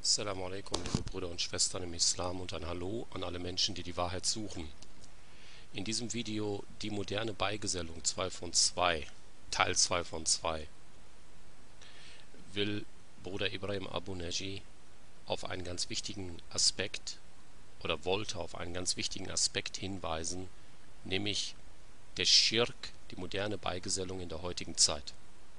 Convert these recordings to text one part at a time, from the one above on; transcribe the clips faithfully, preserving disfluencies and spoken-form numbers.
Assalamu alaikum, liebe Brüder und Schwestern im Islam, und ein Hallo an alle Menschen, die die Wahrheit suchen. In diesem Video die moderne Beigesellung zwei von zwei, Teil zwei von zwei, will Bruder Ibrahim Abu Naji auf einen ganz wichtigen Aspekt oder wollte auf einen ganz wichtigen Aspekt hinweisen, nämlich der Schirk, die moderne Beigesellung in der heutigen Zeit.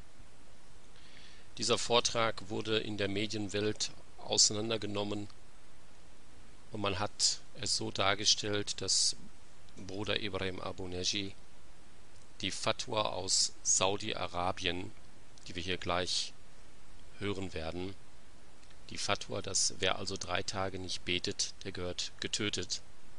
Dieser Vortrag wurde in der Medienwelt auseinandergenommen und man hat es so dargestellt, dass Bruder Ibrahim Abu Naji die Fatwa aus Saudi-Arabien, die wir hier gleich hören werden, die Fatwa, dass wer also drei Tage nicht betet, der gehört getötet,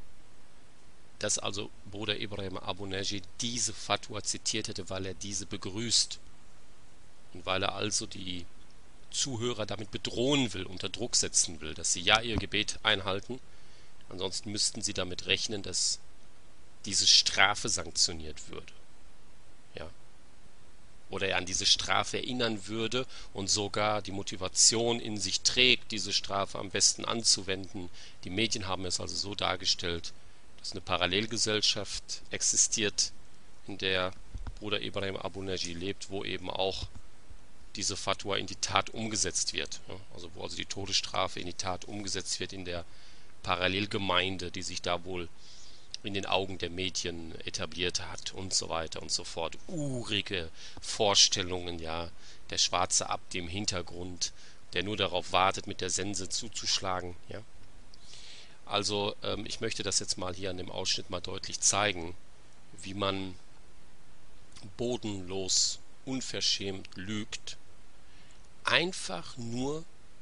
dass also Bruder Ibrahim Abu Naji diese Fatwa zitiert hätte, weil er diese begrüßt und weil er also die Zuhörer damit bedrohen will, unter Druck setzen will, dass sie ja ihr Gebet einhalten, ansonsten müssten sie damit rechnen, dass diese Strafe sanktioniert würde. Ja. Oder er an diese Strafe erinnern würde und sogar die Motivation in sich trägt, diese Strafe am besten anzuwenden. Die Medien haben es also so dargestellt, dass eine Parallelgesellschaft existiert, in der Bruder Ibrahim Abu Naji lebt, wo eben auch diese Fatwa in die Tat umgesetzt wird. Also wo also die Todesstrafe in die Tat umgesetzt wird in der Parallelgemeinde, die sich da wohl in den Augen der Medien etabliert hat und so weiter und so fort. Urige Vorstellungen, ja, der schwarze Abd im Hintergrund, der nur darauf wartet, mit der Sense zuzuschlagen. Ja. Also ähm, ich möchte das jetzt mal hier an dem Ausschnitt mal deutlich zeigen, wie man bodenlos, unverschämt lügt, einfach nur,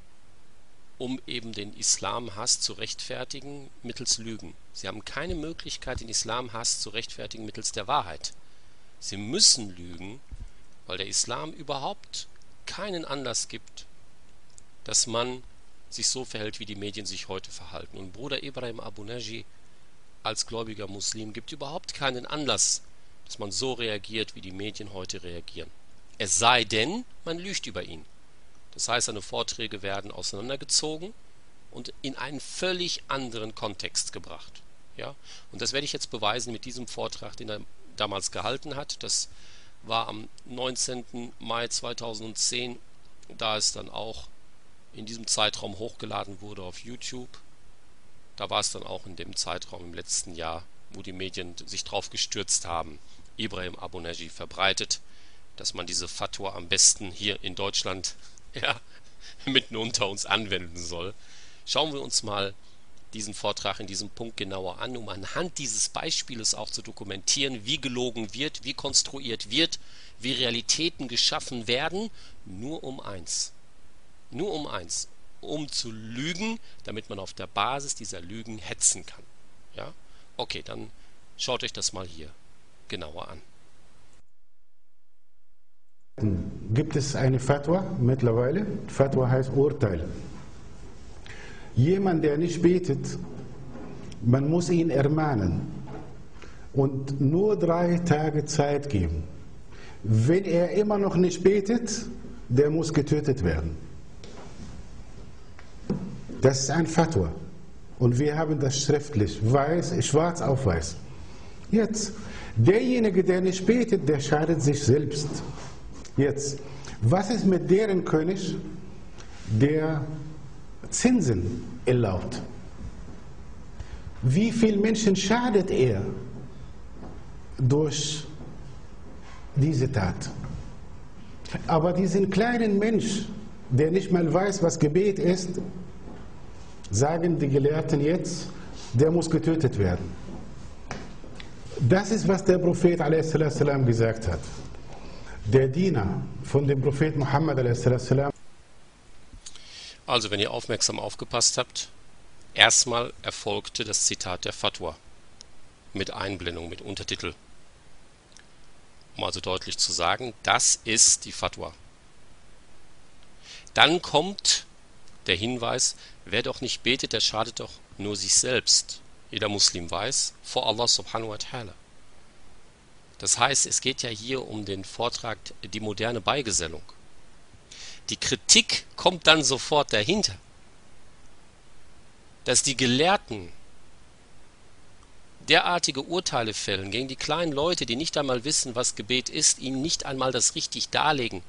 um eben den Islamhass zu rechtfertigen mittels Lügen. Sie haben keine Möglichkeit, den Islamhass zu rechtfertigen mittels der Wahrheit. Sie müssen lügen, weil der Islam überhaupt keinen Anlass gibt, dass man sich so verhält, wie die Medien sich heute verhalten. Und Bruder Ibrahim Abu Naji als gläubiger Muslim gibt überhaupt keinen Anlass, dass man so reagiert, wie die Medien heute reagieren. Es sei denn, man lügt über ihn. Das heißt, seine Vorträge werden auseinandergezogen und in einen völlig anderen Kontext gebracht. Ja? Und das werde ich jetzt beweisen mit diesem Vortrag, den er damals gehalten hat. Das war am neunzehnten Mai zweitausendzehn, da es dann auch in diesem Zeitraum hochgeladen wurde auf YouTube. Da war es dann auch in dem Zeitraum im letzten Jahr, wo die Medien sich drauf gestürzt haben, Ibrahim Abu Naji verbreitet, dass man diese Fatwa am besten hier in Deutschland ja, mitten unter uns anwenden soll. Schauen wir uns mal diesen Vortrag in diesem Punkt genauer an, um anhand dieses Beispieles auch zu dokumentieren, wie gelogen wird, wie konstruiert wird, wie Realitäten geschaffen werden, nur um eins. Nur um eins. Um zu lügen, damit man auf der Basis dieser Lügen hetzen kann. Ja? Okay, dann schaut euch das mal hier genauer an. Gibt es eine Fatwa mittlerweile? Fatwa heißt Urteil. Jemand, der nicht betet, man muss ihn ermahnen und nur drei Tage Zeit geben. Wenn er immer noch nicht betet, der muss getötet werden. Das ist ein Fatwa. Und wir haben das schriftlich, weiß, schwarz auf weiß. Jetzt, derjenige, der nicht betet, der schadet sich selbst. Jetzt, was ist mit deren König, der Zinsen erlaubt? Wie viele Menschen schadet er durch diese Tat? Aber diesen kleinen Mensch, der nicht mal weiß, was Gebet ist, sagen die Gelehrten jetzt, der muss getötet werden. Das ist, was der Prophet a s. gesagt hat. Der Diener von dem Prophet Muhammad a s. Also, wenn ihr aufmerksam aufgepasst habt, erstmal erfolgte das Zitat der Fatwa mit Einblendung, mit Untertitel. Um also deutlich zu sagen, das ist die Fatwa. Dann kommt der Hinweis, wer doch nicht betet, der schadet doch nur sich selbst. Jeder Muslim weiß, vor Allah subhanahu wa ta'ala. Das heißt, es geht ja hier um den Vortrag die moderne Beigesellung. Die Kritik kommt dann sofort dahinter. dass die Gelehrten derartige Urteile fällen gegen die kleinen Leute, die nicht einmal wissen, was Gebet ist, ihnen nicht einmal das richtig darlegen.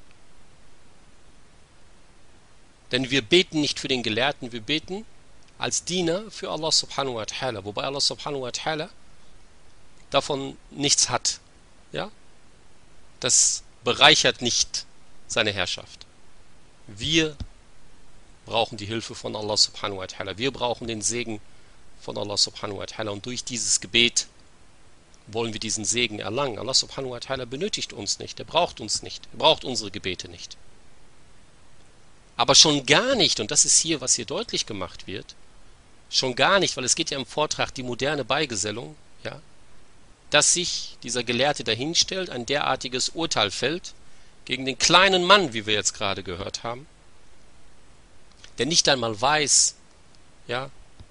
Denn wir beten nicht für den Gelehrten, wir beten als Diener für Allah subhanahu wa ta'ala, wobei Allah subhanahu wa ta'ala davon nichts hat. Ja? Das bereichert nicht seine Herrschaft. Wir brauchen die Hilfe von Allah subhanahu wa ta'ala, wir brauchen den Segen von Allah subhanahu wa ta'ala, und durch dieses Gebet wollen wir diesen Segen erlangen. Allah subhanahu wa ta'ala benötigt uns nicht, er braucht uns nicht, er braucht unsere Gebete nicht. Aber schon gar nicht, und das ist hier, was hier deutlich gemacht wird, schon gar nicht, weil es geht ja im Vortrag die moderne Beigesellung, ja, dass sich dieser Gelehrte dahinstellt, ein derartiges Urteil fällt gegen den kleinen Mann, wie wir jetzt gerade gehört haben, der nicht einmal weiß, ja,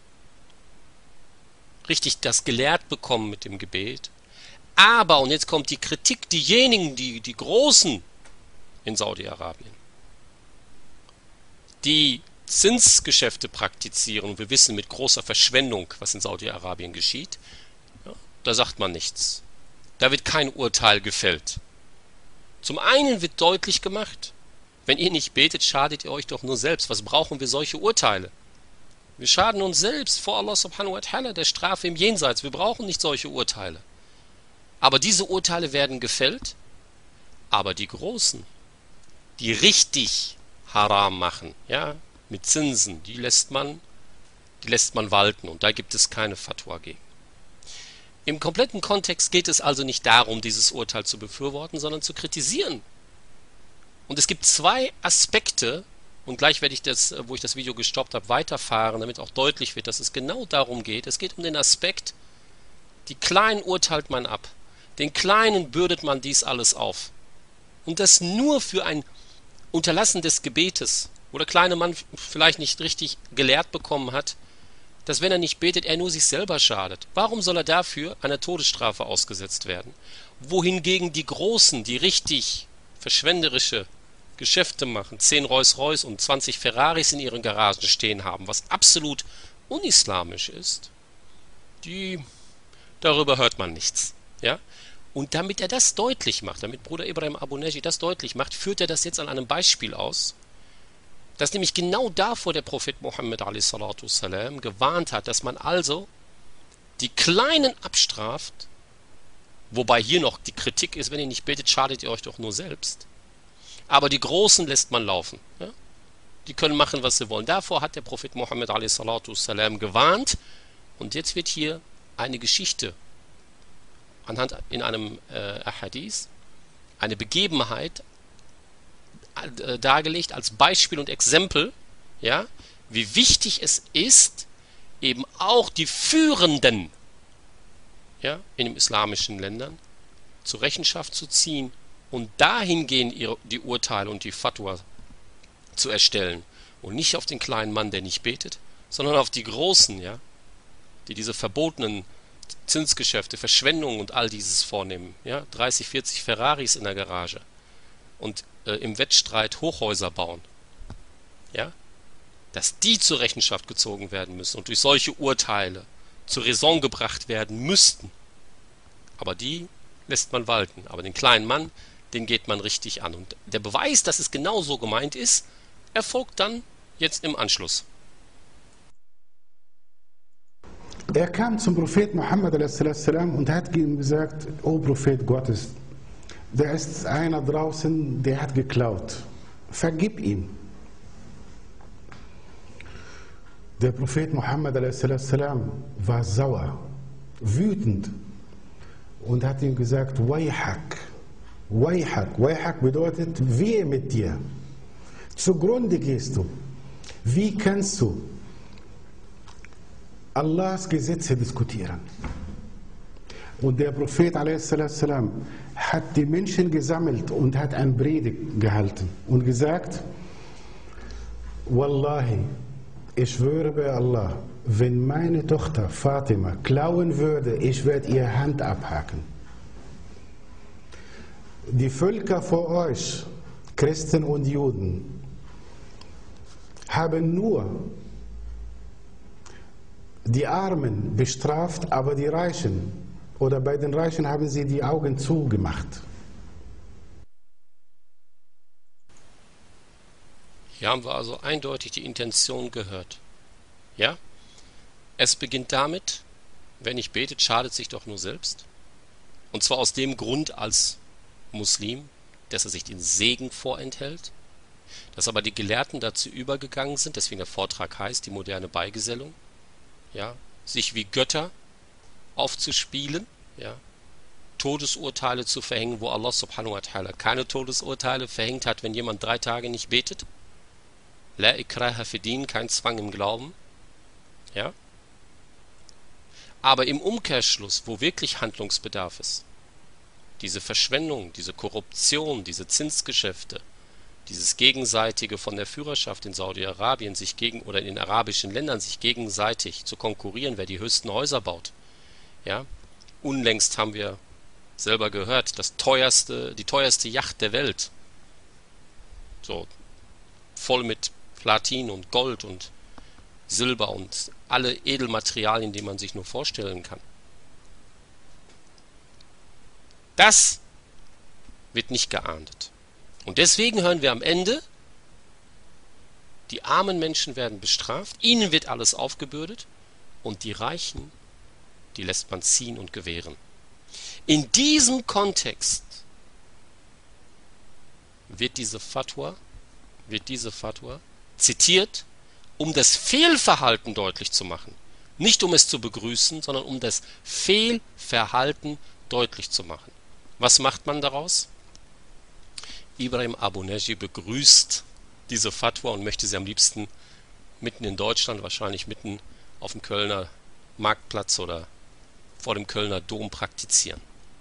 richtig das gelehrt bekommen mit dem Gebet. Aber, und jetzt kommt die Kritik, diejenigen, die, die Großen in Saudi-Arabien, die Zinsgeschäfte praktizieren, wir wissen mit großer Verschwendung, was in Saudi-Arabien geschieht, ja, da sagt man nichts. Da wird kein Urteil gefällt. Zum einen wird deutlich gemacht, wenn ihr nicht betet, schadet ihr euch doch nur selbst. Was brauchen wir solche Urteile? Wir schaden uns selbst vor Allah subhanahu wa ta'ala, der Strafe im Jenseits. Wir brauchen nicht solche Urteile. Aber diese Urteile werden gefällt. Aber die Großen, die richtig Haram machen, ja, mit Zinsen, die lässt man, die lässt man walten. Und da gibt es keine Fatwa gegen. Im kompletten Kontext geht es also nicht darum, dieses Urteil zu befürworten, sondern zu kritisieren. Und es gibt zwei Aspekte, und gleich werde ich das, wo ich das Video gestoppt habe, weiterfahren, damit auch deutlich wird, dass es genau darum geht. Es geht um den Aspekt, die Kleinen urteilt man ab. Den Kleinen bürdet man dies alles auf. Und das nur für ein Unterlassen des Gebetes, wo der kleine Mann vielleicht nicht richtig gelehrt bekommen hat, dass wenn er nicht betet, er nur sich selber schadet. Warum soll er dafür einer Todesstrafe ausgesetzt werden? Wohingegen die Großen, die richtig verschwenderische Geschäfte machen, zehn Rolls-Royce und zwanzig Ferraris in ihren Garagen stehen haben, was absolut unislamisch ist, die, darüber hört man nichts. Ja? Und damit er das deutlich macht, damit Bruder Ibrahim Abu Neji das deutlich macht, führt er das jetzt an einem Beispiel aus, dass nämlich genau davor der Prophet Muhammad a s. gewarnt hat, dass man also die Kleinen abstraft, wobei hier noch die Kritik ist, wenn ihr nicht betet, schadet ihr euch doch nur selbst. Aber die Großen lässt man laufen. Ja? Die können machen, was sie wollen. Davor hat der Prophet Muhammad a s. gewarnt. Und jetzt wird hier eine Geschichte anhand in einem äh, Ahadith, eine Begebenheit äh, dargelegt als Beispiel und Exempel, ja, wie wichtig es ist, eben auch die Führenden, ja, in den islamischen Ländern zur Rechenschaft zu ziehen und dahingehend ihre, die Urteile und die Fatwa zu erstellen und nicht auf den kleinen Mann, der nicht betet, sondern auf die Großen, ja, die diese verbotenen Zinsgeschäfte, Verschwendung und all dieses vornehmen, ja, dreißig, vierzig Ferraris in der Garage und äh, im Wettstreit Hochhäuser bauen, ja, dass die zur Rechenschaft gezogen werden müssen und durch solche Urteile zur Raison gebracht werden müssten. Aber die lässt man walten. Aber den kleinen Mann, den geht man richtig an. Und der Beweis, dass es genau so gemeint ist, erfolgt dann jetzt im Anschluss. Er kam zum Prophet Muhammad und hat ihm gesagt, O Prophet Gottes, da ist einer draußen, der hat geklaut. Vergib ihm. Der Prophet Muhammad war sauer, wütend und hat ihm gesagt, Wayhak, Wayhak, Wayhak bedeutet, wehe mit dir. Zugrunde gehst du. Wie kannst du Allahs Gesetze diskutieren? Und der Prophet hat die Menschen gesammelt und hat ein Predigt gehalten und gesagt, Wallahi, ich schwöre bei Allah, wenn meine Tochter Fatima klauen würde, ich werde ihre Hand abhaken. Die Völker vor euch, Christen und Juden, haben nur die Armen bestraft, aber die Reichen, oder bei den Reichen haben sie die Augen zugemacht. Hier haben wir also eindeutig die Intention gehört. Ja? Es beginnt damit, wer nicht betet, schadet sich doch nur selbst. Und zwar aus dem Grund als Muslim, dass er sich den Segen vorenthält, dass aber die Gelehrten dazu übergegangen sind, deswegen der Vortrag heißt, die moderne Beigesellung, ja, sich wie Götter aufzuspielen, ja, Todesurteile zu verhängen, wo Allah subhanahu wa ta'ala keine Todesurteile verhängt hat, wenn jemand drei Tage nicht betet. La ikraha fi din, kein Zwang im Glauben. Ja. Aber im Umkehrschluss, wo wirklich Handlungsbedarf ist, diese Verschwendung, diese Korruption, diese Zinsgeschäfte, dieses gegenseitige von der Führerschaft in Saudi-Arabien sich gegen oder in den arabischen Ländern sich gegenseitig zu konkurrieren, wer die höchsten Häuser baut. Ja, unlängst haben wir selber gehört, das teuerste, die teuerste Yacht der Welt, so voll mit Platin und Gold und Silber und alle Edelmaterialien, die man sich nur vorstellen kann. Das wird nicht geahndet. Und deswegen hören wir am Ende, die armen Menschen werden bestraft, ihnen wird alles aufgebürdet und die Reichen, die lässt man ziehen und gewähren. In diesem Kontext wird diese Fatwa, wird diese Fatwa zitiert, um das Fehlverhalten deutlich zu machen. Nicht um es zu begrüßen, sondern um das Fehlverhalten deutlich zu machen. Was macht man daraus? Ibrahim Abu Najih begrüßt diese Fatwa und möchte sie am liebsten mitten in Deutschland, wahrscheinlich mitten auf dem Kölner Marktplatz oder vor dem Kölner Dom praktizieren.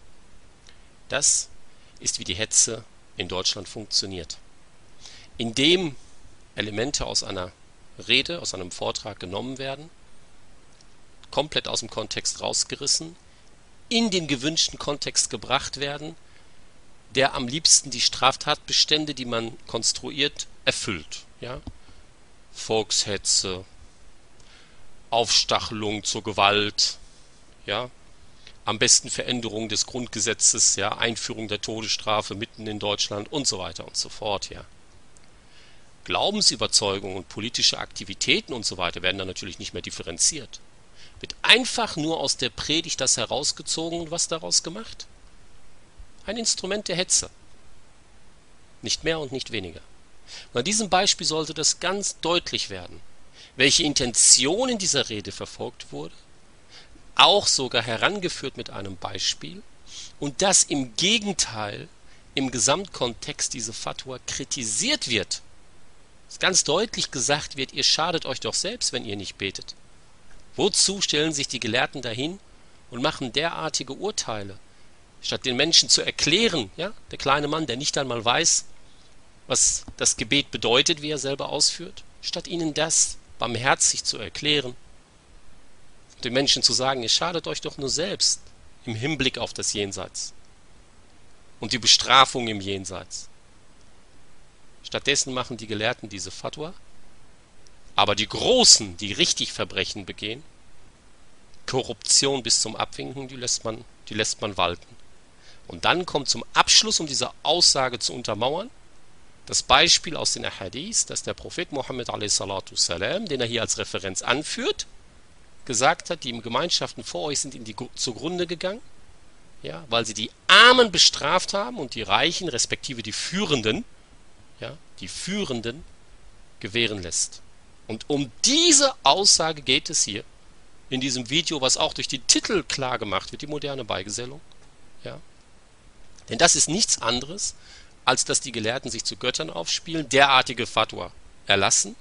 Das ist, wie die Hetze in Deutschland funktioniert. Indem Elemente aus einer Rede, aus einem Vortrag genommen werden, komplett aus dem Kontext rausgerissen, in den gewünschten Kontext gebracht werden, der am liebsten die Straftatbestände, die man konstruiert, erfüllt. Ja? Volkshetze, Aufstachelung zur Gewalt, ja? Am besten Veränderung des Grundgesetzes, ja? Einführung der Todesstrafe mitten in Deutschland und so weiter und so fort. Ja? Glaubensüberzeugungen und politische Aktivitäten und so weiter werden dann natürlich nicht mehr differenziert. Wird einfach nur aus der Predigt das herausgezogen und was daraus gemacht? Ein Instrument der Hetze. Nicht mehr und nicht weniger. Bei diesem Beispiel sollte das ganz deutlich werden, welche Intention in dieser Rede verfolgt wurde, auch sogar herangeführt mit einem Beispiel und dass im Gegenteil im Gesamtkontext diese Fatwa kritisiert wird. Dass ganz deutlich gesagt wird, ihr schadet euch doch selbst, wenn ihr nicht betet. Wozu stellen sich die Gelehrten dahin und machen derartige Urteile? Statt den Menschen zu erklären, ja, der kleine Mann, der nicht einmal weiß, was das Gebet bedeutet, wie er selber ausführt, statt ihnen das barmherzig zu erklären, den Menschen zu sagen, ihr schadet euch doch nur selbst im Hinblick auf das Jenseits und die Bestrafung im Jenseits. Stattdessen machen die Gelehrten diese Fatwa, aber die Großen, die richtig Verbrechen begehen, Korruption bis zum Abwinken, die lässt man, die lässt man walten. Und dann kommt zum Abschluss, um diese Aussage zu untermauern, das Beispiel aus den Ahadith, dass der Prophet Muhammad a s, den er hier als Referenz anführt, gesagt hat, die Gemeinschaften vor euch sind in die zugrunde gegangen, ja, weil sie die Armen bestraft haben und die Reichen, respektive die Führenden, ja, die Führenden gewähren lässt. Und um diese Aussage geht es hier in diesem Video, was auch durch den Titel klar gemacht wird, die moderne Beigesellung. Ja. Denn das ist nichts anderes, als dass die Gelehrten sich zu Göttern aufspielen, derartige Fatwa erlassen,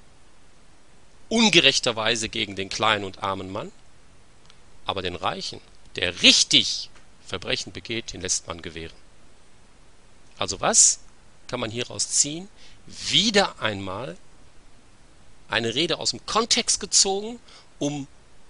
ungerechterweise gegen den kleinen und armen Mann, aber den Reichen, der richtig Verbrechen begeht, den lässt man gewähren. Also was kann man hieraus ziehen? Wieder einmal eine Rede aus dem Kontext gezogen, um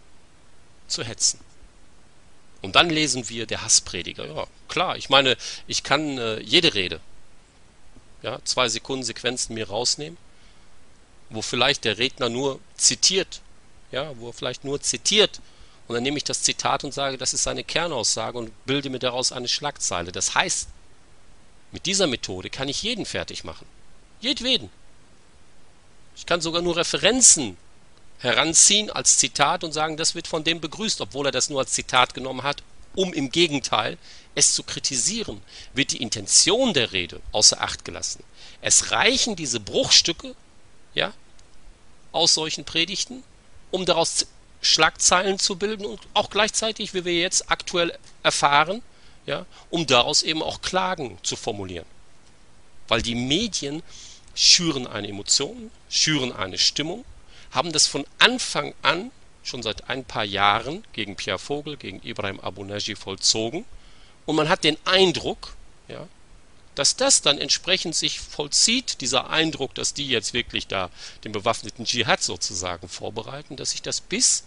zu hetzen. Und dann lesen wir der Hassprediger. Ja, klar, ich meine, ich kann äh, jede Rede, ja, zwei Sekunden Sequenzen mir rausnehmen, wo vielleicht der Redner nur zitiert, ja, wo er vielleicht nur zitiert, und dann nehme ich das Zitat und sage, das ist seine Kernaussage und bilde mir daraus eine Schlagzeile. Das heißt, mit dieser Methode kann ich jeden fertig machen. Jedweden. Ich kann sogar nur Referenzen heranziehen als Zitat und sagen, das wird von dem begrüßt, obwohl er das nur als Zitat genommen hat, um im Gegenteil es zu kritisieren, wird die Intention der Rede außer Acht gelassen. Es reichen diese Bruchstücke, ja, aus solchen Predigten, um daraus Schlagzeilen zu bilden und auch gleichzeitig, wie wir jetzt aktuell erfahren, ja, um daraus eben auch Klagen zu formulieren. Weil die Medien schüren eine Emotion, schüren eine Stimmung, haben das von Anfang an, schon seit ein paar Jahren, gegen Pierre Vogel, gegen Ibrahim Abu-Najih vollzogen. Und man hat den Eindruck, ja, dass das dann entsprechend sich vollzieht, dieser Eindruck, dass die jetzt wirklich da den bewaffneten Dschihad sozusagen vorbereiten, dass sich das bis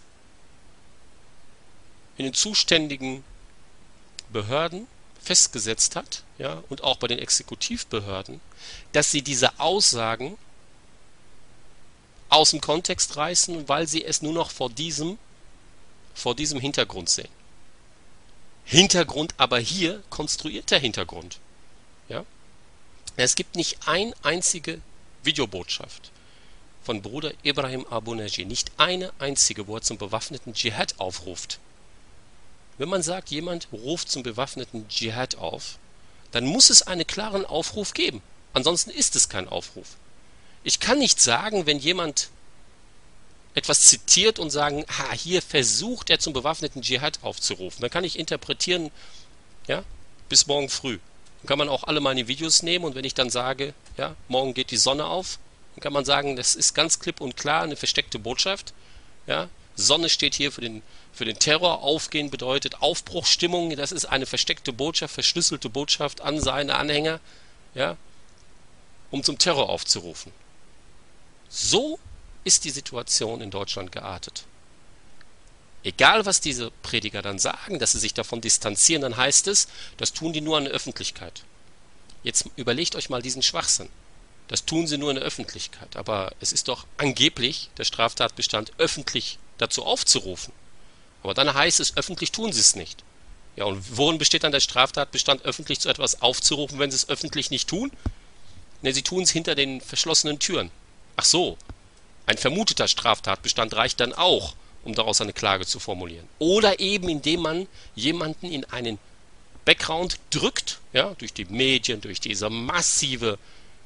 in den zuständigen Behörden festgesetzt hat, ja, und auch bei den Exekutivbehörden, dass sie diese Aussagen aus dem Kontext reißen, weil sie es nur noch vor diesem, vor diesem Hintergrund sehen. Hintergrund, aber hier konstruierter Hintergrund. Ja? Es gibt nicht eine einzige Videobotschaft von Bruder Ibrahim Abu-Najih, nicht eine einzige, wo er zum bewaffneten Dschihad aufruft. Wenn man sagt, jemand ruft zum bewaffneten Dschihad auf, dann muss es einen klaren Aufruf geben. Ansonsten ist es kein Aufruf. Ich kann nicht sagen, wenn jemand etwas zitiert und sagen, ha, hier versucht er zum bewaffneten Dschihad aufzurufen. Dann kann ich interpretieren, ja, bis morgen früh. Dann kann man auch alle meine Videos nehmen und wenn ich dann sage, ja, morgen geht die Sonne auf, dann kann man sagen, das ist ganz klipp und klar eine versteckte Botschaft. Ja, Sonne steht hier für den, für den Terror, Aufgehen bedeutet Aufbruchsstimmung, das ist eine versteckte Botschaft, verschlüsselte Botschaft an seine Anhänger, ja, um zum Terror aufzurufen. So ist die Situation in Deutschland geartet. Egal, was diese Prediger dann sagen, dass sie sich davon distanzieren, dann heißt es, das tun die nur an der Öffentlichkeit. Jetzt überlegt euch mal diesen Schwachsinn. Das tun sie nur in der Öffentlichkeit. Aber es ist doch angeblich der Straftatbestand, öffentlich dazu aufzurufen. Aber dann heißt es, öffentlich tun sie es nicht. Ja, und worin besteht dann der Straftatbestand, öffentlich zu etwas aufzurufen, wenn sie es öffentlich nicht tun? Ne, sie tun es hinter den verschlossenen Türen. Ach so, ein vermuteter Straftatbestand reicht dann auch, um daraus eine Klage zu formulieren. Oder eben indem man jemanden in einen Background drückt, ja, durch die Medien, durch diese massive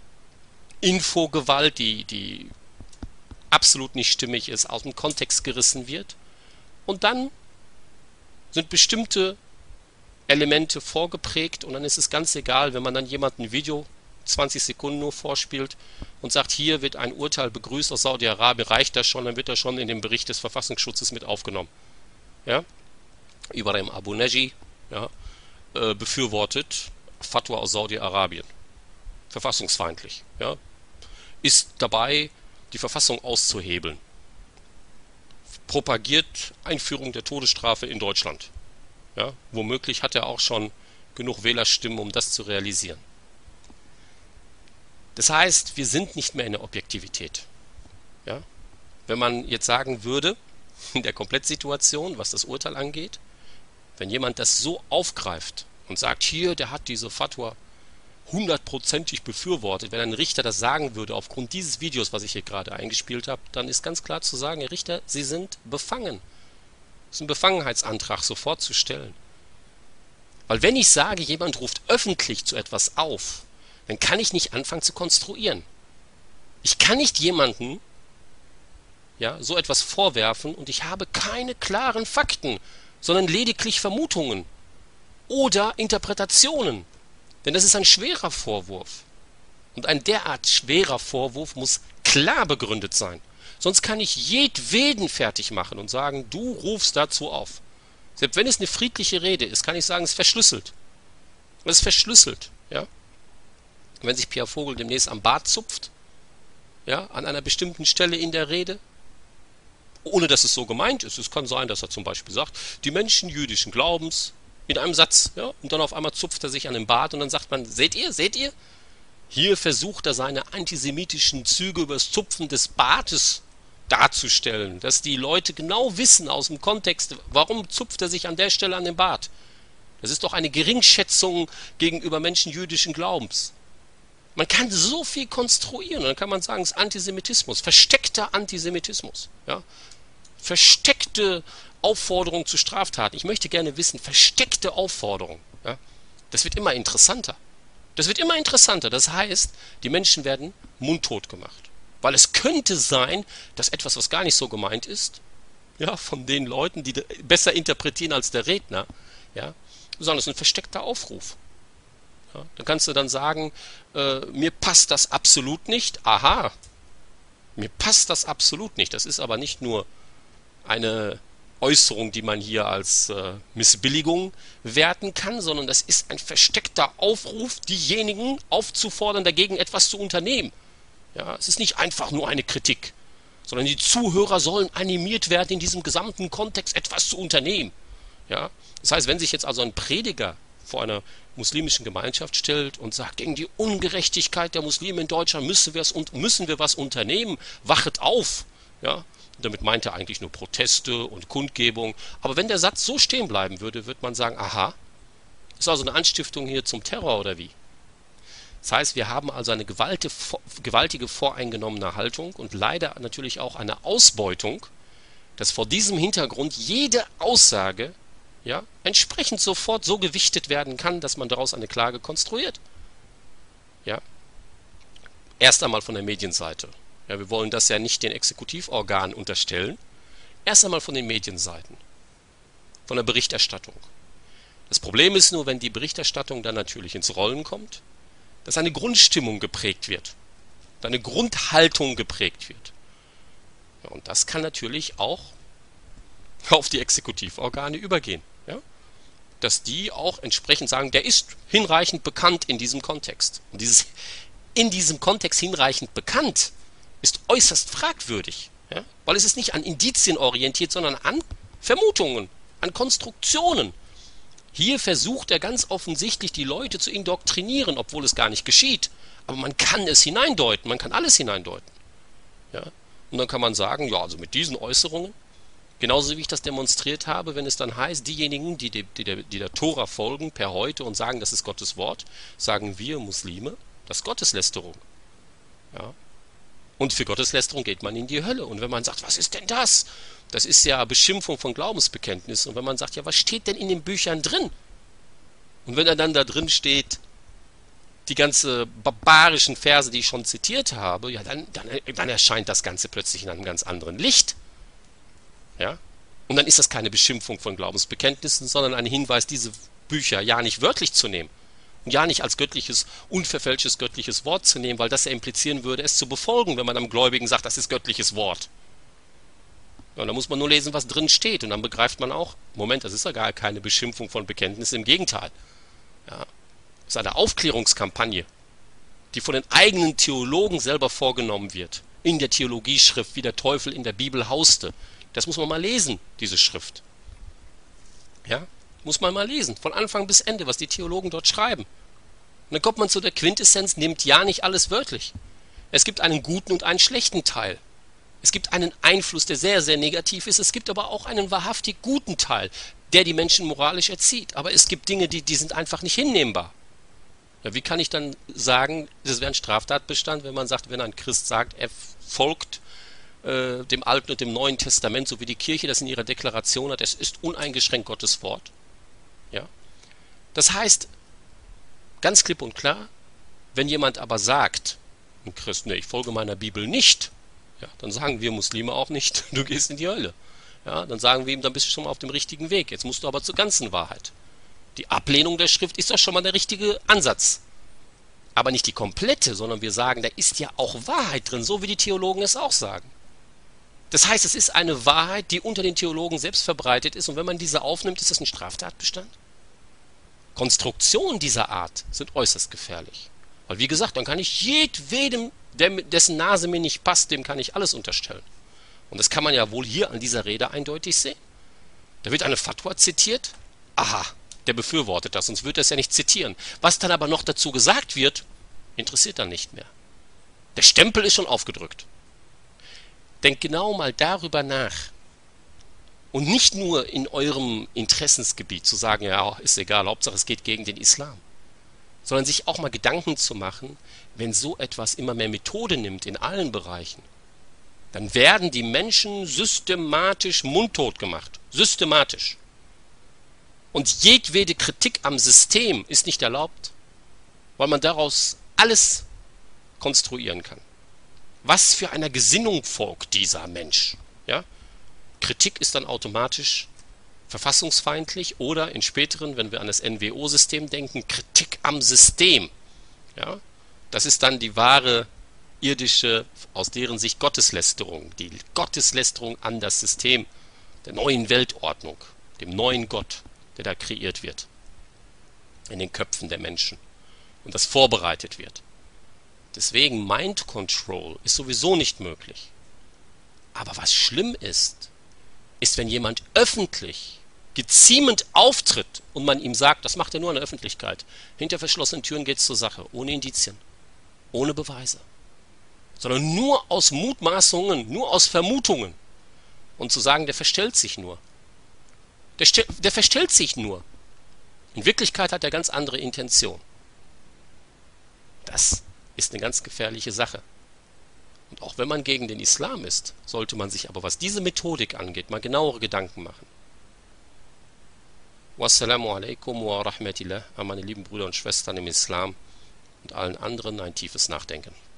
Infogewalt, die, die absolut nicht stimmig ist, aus dem Kontext gerissen wird. Und dann sind bestimmte Elemente vorgeprägt und dann ist es ganz egal, wenn man dann jemanden ein Video zwanzig Sekunden nur vorspielt und sagt, hier wird ein Urteil begrüßt aus Saudi-Arabien, reicht das schon, dann wird das schon in den Bericht des Verfassungsschutzes mit aufgenommen. Ja? Ibrahim Abu-Najih, ja, äh, befürwortet Fatwa aus Saudi-Arabien. Verfassungsfeindlich. Ja? Ist dabei, die Verfassung auszuhebeln. Propagiert Einführung der Todesstrafe in Deutschland. Ja? Womöglich hat er auch schon genug Wählerstimmen, um das zu realisieren. Das heißt, wir sind nicht mehr in der Objektivität. Ja? Wenn man jetzt sagen würde, in der Komplettsituation, was das Urteil angeht, wenn jemand das so aufgreift und sagt, hier, der hat diese Fatwa hundertprozentig befürwortet, wenn ein Richter das sagen würde, aufgrund dieses Videos, was ich hier gerade eingespielt habe, dann ist ganz klar zu sagen, Herr Richter, Sie sind befangen. Das ist ein Befangenheitsantrag sofort zu stellen. Weil wenn ich sage, jemand ruft öffentlich zu etwas auf, dann kann ich nicht anfangen zu konstruieren. Ich kann nicht jemanden, ja, so etwas vorwerfen und ich habe keine klaren Fakten, sondern lediglich Vermutungen oder Interpretationen. Denn das ist ein schwerer Vorwurf. Und ein derart schwerer Vorwurf muss klar begründet sein. Sonst kann ich jedweden fertig machen und sagen, du rufst dazu auf. Selbst wenn es eine friedliche Rede ist, kann ich sagen, es ist verschlüsselt. Es ist verschlüsselt, ja. Wenn sich Pierre Vogel demnächst am Bart zupft, ja, an einer bestimmten Stelle in der Rede, ohne dass es so gemeint ist. Es kann sein, dass er zum Beispiel sagt, die Menschen jüdischen Glaubens, in einem Satz, ja, und dann auf einmal zupft er sich an den Bart und dann sagt man, seht ihr, seht ihr, hier versucht er seine antisemitischen Züge über das Zupfen des Bartes darzustellen, dass die Leute genau wissen aus dem Kontext, warum zupft er sich an der Stelle an den Bart. Das ist doch eine Geringschätzung gegenüber Menschen jüdischen Glaubens. Man kann so viel konstruieren, dann kann man sagen, es ist Antisemitismus, versteckter Antisemitismus, ja? Versteckte Aufforderung zu Straftaten. Ich möchte gerne wissen, versteckte Aufforderung. Ja? Das wird immer interessanter. Das wird immer interessanter. Das heißt, die Menschen werden mundtot gemacht. Weil es könnte sein, dass etwas, was gar nicht so gemeint ist, ja, von den Leuten, die besser interpretieren als der Redner, ja, sondern es ist ein versteckter Aufruf. Ja, dann kannst du dann sagen, äh, mir passt das absolut nicht. Aha, mir passt das absolut nicht. Das ist aber nicht nur eine Äußerung, die man hier als äh, Missbilligung werten kann, sondern das ist ein versteckter Aufruf, diejenigen aufzufordern, dagegen etwas zu unternehmen. Ja, es ist nicht einfach nur eine Kritik, sondern die Zuhörer sollen animiert werden, in diesem gesamten Kontext etwas zu unternehmen. Ja, das heißt, wenn sich jetzt also ein Prediger vor einer muslimischen Gemeinschaft stellt und sagt, gegen die Ungerechtigkeit der Muslime in Deutschland müssen wir, es, müssen wir was unternehmen, wachet auf. Ja, damit meint er eigentlich nur Proteste und Kundgebung. Aber wenn der Satz so stehen bleiben würde, würde man sagen, aha, ist also eine Anstiftung hier zum Terror oder wie? Das heißt, wir haben also eine gewaltige voreingenommene Haltung und leider natürlich auch eine Ausbeutung, dass vor diesem Hintergrund jede Aussage, ja, entsprechend sofort so gewichtet werden kann, dass man daraus eine Klage konstruiert. Ja. Erst einmal von der Medienseite. Ja, wir wollen das ja nicht den Exekutivorganen unterstellen. Erst einmal von den Medienseiten, von der Berichterstattung. Das Problem ist nur, wenn die Berichterstattung dann natürlich ins Rollen kommt, dass eine Grundstimmung geprägt wird, eine Grundhaltung geprägt wird. Ja, und das kann natürlich auch auf die Exekutivorgane übergehen. Ja? Dass die auch entsprechend sagen, der ist hinreichend bekannt in diesem Kontext. Und dieses in diesem Kontext hinreichend bekannt ist äußerst fragwürdig, ja? Weil es ist nicht an Indizien orientiert, sondern an Vermutungen, an Konstruktionen. Hier versucht er ganz offensichtlich, die Leute zu indoktrinieren, obwohl es gar nicht geschieht. Aber man kann es hineindeuten, man kann alles hineindeuten. Ja? Und dann kann man sagen, ja, also mit diesen Äußerungen, genauso wie ich das demonstriert habe, wenn es dann heißt, diejenigen, die, die, die, der, die der Tora folgen per heute und sagen, das ist Gottes Wort, sagen wir Muslime, das ist Gotteslästerung. Ja? Und für Gotteslästerung geht man in die Hölle. Und wenn man sagt, was ist denn das? Das ist ja Beschimpfung von Glaubensbekenntnis. Und wenn man sagt, ja, was steht denn in den Büchern drin? Und wenn dann da drin steht, die ganze barbarischen Verse, die ich schon zitiert habe, ja, dann, dann, dann erscheint das Ganze plötzlich in einem ganz anderen Licht. Ja? Und dann ist das keine Beschimpfung von Glaubensbekenntnissen, sondern ein Hinweis, diese Bücher ja nicht wörtlich zu nehmen. Und ja nicht als göttliches, unverfälschtes göttliches Wort zu nehmen, weil das ja implizieren würde, es zu befolgen, wenn man am Gläubigen sagt, das ist göttliches Wort. Ja, und da muss man nur lesen, was drin steht. Und dann begreift man auch, Moment, das ist ja gar keine Beschimpfung von Bekenntnissen, im Gegenteil. Ja, das ist eine Aufklärungskampagne, die von den eigenen Theologen selber vorgenommen wird. In der Theologieschrift, wie der Teufel in der Bibel hauste. Das muss man mal lesen, diese Schrift. Ja, muss man mal lesen, von Anfang bis Ende, was die Theologen dort schreiben. Und dann kommt man zu der Quintessenz, nimmt ja nicht alles wörtlich. Es gibt einen guten und einen schlechten Teil. Es gibt einen Einfluss, der sehr, sehr negativ ist. Es gibt aber auch einen wahrhaftig guten Teil, der die Menschen moralisch erzieht. Aber es gibt Dinge, die, die sind einfach nicht hinnehmbar. Ja, wie kann ich dann sagen, das wäre ein Straftatbestand, wenn man sagt, wenn ein Christ sagt, er folgt äh, dem Alten und dem Neuen Testament, so wie die Kirche das in ihrer Deklaration hat, es ist uneingeschränkt Gottes Wort. Ja? Das heißt, ganz klipp und klar, wenn jemand aber sagt, ein Christ, ne, ich folge meiner Bibel nicht, ja, dann sagen wir Muslime auch nicht, du gehst in die Hölle. Ja, dann sagen wir ihm, dann bist du schon mal auf dem richtigen Weg. Jetzt musst du aber zur ganzen Wahrheit. Die Ablehnung der Schrift ist doch schon mal der richtige Ansatz. Aber nicht die komplette, sondern wir sagen, da ist ja auch Wahrheit drin, so wie die Theologen es auch sagen. Das heißt, es ist eine Wahrheit, die unter den Theologen selbst verbreitet ist, und wenn man diese aufnimmt, ist das ein Straftatbestand? Konstruktionen dieser Art sind äußerst gefährlich. Weil wie gesagt, dann kann ich jedwedem, dessen Nase mir nicht passt, dem kann ich alles unterstellen. Und das kann man ja wohl hier an dieser Rede eindeutig sehen. Da wird eine Fatwa zitiert, aha, der befürwortet das, sonst würde er es ja nicht zitieren. Was dann aber noch dazu gesagt wird, interessiert dann nicht mehr. Der Stempel ist schon aufgedrückt. Denkt genau mal darüber nach. Und nicht nur in eurem Interessensgebiet zu sagen, ja, ist egal, Hauptsache es geht gegen den Islam. Sondern sich auch mal Gedanken zu machen, wenn so etwas immer mehr Methode nimmt in allen Bereichen, dann werden die Menschen systematisch mundtot gemacht. Systematisch. Und jedwede Kritik am System ist nicht erlaubt, weil man daraus alles konstruieren kann. Was für einer Gesinnung folgt dieser Mensch? Ja? Kritik ist dann automatisch verfassungsfeindlich oder in späteren, wenn wir an das N W O-System denken, Kritik am System. Ja? Das ist dann die wahre irdische, aus deren Sicht Gotteslästerung, die Gotteslästerung an das System der neuen Weltordnung, dem neuen Gott, der da kreiert wird in den Köpfen der Menschen und das vorbereitet wird. Deswegen Mind Control ist sowieso nicht möglich. Aber was schlimm ist, ist, wenn jemand öffentlich geziemend auftritt und man ihm sagt, das macht er nur in der Öffentlichkeit. Hinter verschlossenen Türen geht es zur Sache, ohne Indizien, ohne Beweise, sondern nur aus Mutmaßungen, nur aus Vermutungen. Und zu sagen, der verstellt sich nur. Der, der verstellt sich nur. In Wirklichkeit hat er ganz andere Intention. Das ist eine ganz gefährliche Sache. Und auch wenn man gegen den Islam ist, sollte man sich aber, was diese Methodik angeht, mal genauere Gedanken machen. Wassalamu alaikum wa rahmatillah, an meine lieben Brüder und Schwestern im Islam und allen anderen ein tiefes Nachdenken.